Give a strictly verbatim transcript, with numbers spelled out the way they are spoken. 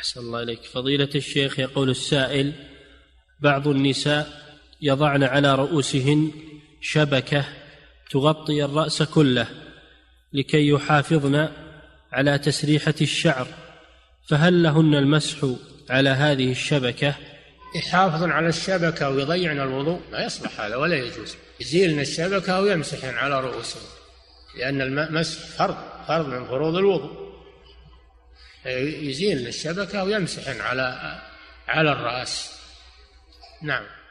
أحسن الله إليك. فضيلة الشيخ، يقول السائل: بعض النساء يضعن على رؤوسهن شبكة تغطي الرأس كله لكي يحافظن على تسريحة الشعر، فهل لهن المسح على هذه الشبكة؟ يحافظن على الشبكة ويضيعن الوضوء؟ ما يصلح هذا ولا يجوز. يزيلن الشبكة ويمسحن على رؤوسهن، لأن المسح فرض فرض من فروض الوضوء. يزيلن الشبكة ويمسحن على على الرأس. نعم.